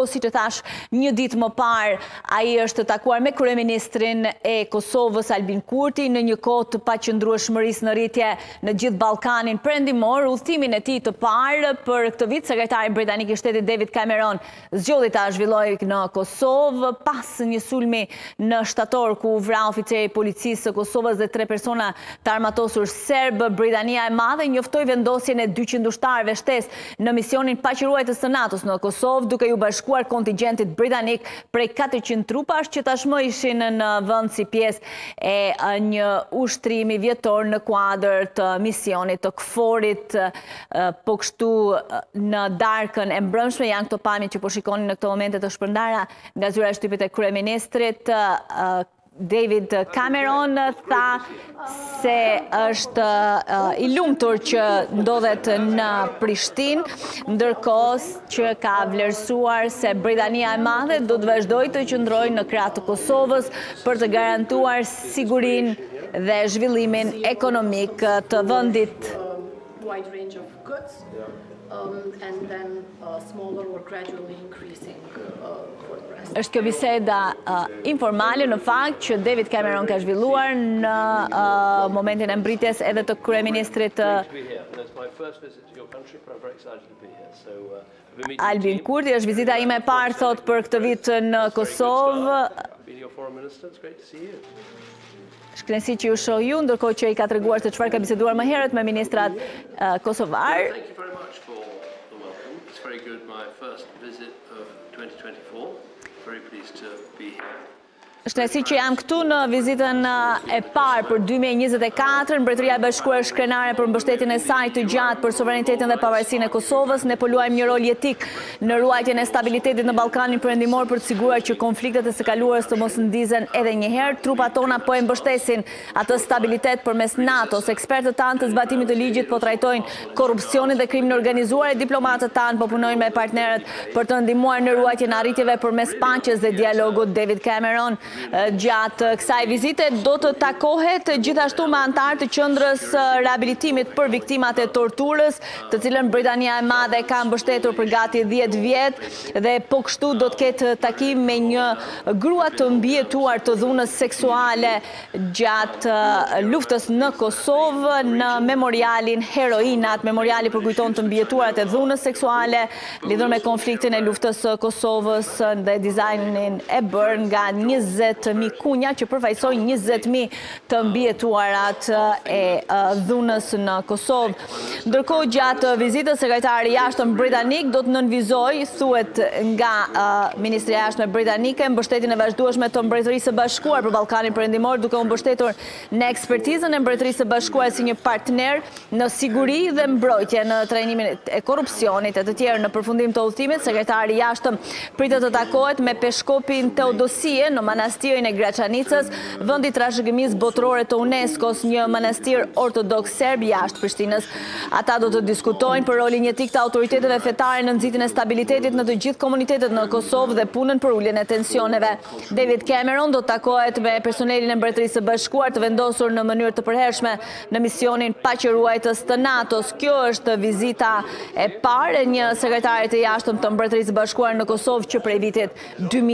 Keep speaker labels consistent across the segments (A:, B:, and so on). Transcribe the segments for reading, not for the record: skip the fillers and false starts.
A: Si që thash, një ditë më parë, ai është takuar me kryeministrin e Kosovës, Albin Kurti, në një kohë të paqëndrueshmërisë në rritje në gjithë Ballkanin Perëndimor. Udhëtimin e tij të parë për këtë vit, sekretari britanik i shtetit David Cameron zgjodhi ta zhvillojë në Kosovë pas një sulmi në shtator ku u vrau oficeri i policisë së Kosovës dhe 3 persona të armatosur serb. Britania e Madhe njoftoi vendosjen e 200 ushtarëve shtesë në misionin paqëruajtës së NATO-s në Kosovë, duke ju bashkuar kontingentit britanik prej 400 trupash që tashmë ishin në vend si pjesë e një ushtrimi vjetor në kuadër të misionit të KFOR-it. Po kështu në darkën e mbrëmshme janë këto pamje që po shikoni në këto momente të shpërndara nga zyra e shtypit e kryeministrit. David Cameron tha se është i lumtur që ndodhet në Prishtinë, ndërkohë që ka vlerësuar se Britania e Madhe do të vazhdojë të qëndrojë në krah të Kosovës për të garantuar sigurinë dhe zhvillimin ekonomik të vendit.
B: And then smaller or gradually increasing for the rest.
A: Është kjo biseda informale në fakt që David Cameron ka zhvilluar në momentin e mbritjes edhe të kryeministrit Albin Kurti. Është vizita ime e parë, thot, për këtë vit në Kosovë. Shkënaqësi që ju shoh ju, ndërkohë që i ka treguar se çfarë ka biseduar më herët me ministrat kosovar.
C: Very good, my first visit of 2024. Very pleased to be here.
A: Shkënaqësi që jam këtu në vizitën e parë për 2024. Mbretëria e Bashkuar është krenare për mbështetjen e saj të gjatë për sovranitetin dhe pavarësinë e Kosovës. Ne po luajmë një rol jetik në ruajtjen e stabilitetit në Ballkanin Perëndimor për të siguruar që konfliktet e së kaluarës të mos ndizen edhe një herë. Trupat tona po e mbështesin atë stabilitet përmes NATO-s. Ekspertët tanë të zbatimit të ligjit po trajtojnë korrupsionin dhe krimin organizuar. Diplomatët tanë po punojnë me partnerët për të ndihmuar në ruajtjen e arritjeve përmes paqes dhe dialogut. David Cameron gjatë kësaj vizite do të takohet gjithashtu me anëtarë të qendrës riabilitimit për viktimat e torturës, të cilën Britania e Madhe ka mbështetur për gati 10 vjet, dhe po kështu do të ketë takim me një grua të mbijetuar të dhunës seksuale gjatë luftës në Kosovë në memorialin Heroinat. Memoriali përkujton të mbijetuarat e dhunës seksuale lidhur me konfliktin e luftës së Kosovës dhe dizajnin e bërë nga 20.000 kunja që përfaqësojnë 20.000 të mbijetuarat e dhunës në Kosovë. Ndërkohë, gjatë vizitës, sekretari i jashtëm britanik do të nënvizojë, thuhet nga Ministria e Jashtme britanike, mbështetjen e vazhdueshme të Mbretërisë së Bashkuar për Ballkanin Perëndimor, duke u mbështetur në ekspertizën e Mbretërisë së Bashkuar si një partner në siguri dhe mbrojtje në trajnimin e korrupsionit e të tjerë. Në përfundim të udhëtimit, sekretari i jashtëm pritet të takohet me Peshkopin Teodosie në manastirin e Graçanicës, vendi trashëgimisë botërore të UNESCO-s, një manastir ortodoks serb jashtë Prishtinës. Ata do të diskutojnë për rolin jetik të autoriteteve fetare në nxitjen e stabilitetit në të gjithë komunitetet në Kosovë dhe punën për uljen e tensioneve. David Cameron do të takohet me personelin e Mbretërisë së Bashkuar të vendosur në mënyrë të përhershme në misionin paqëruajtës të NATO-s. Kjo është vizita e parë e një sekretari të jashtëm të Mbretërisë së Bashkuar në Kosovë që prej vitit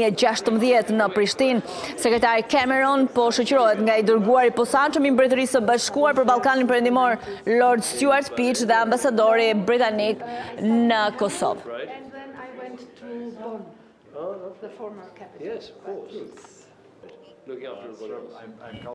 A: 2016 në Prishtinë. Sekretari Cameron po shoqërohet nga i dërguari i posaçëm i Mbretërisë së Bashkuar për Ballkanin Perëndimor, Lord Stuart Peach, dhe ambasadori britanik në Kosovë.
B: And then I went to Bonn, the former capital.
C: Yes, of course. Looking after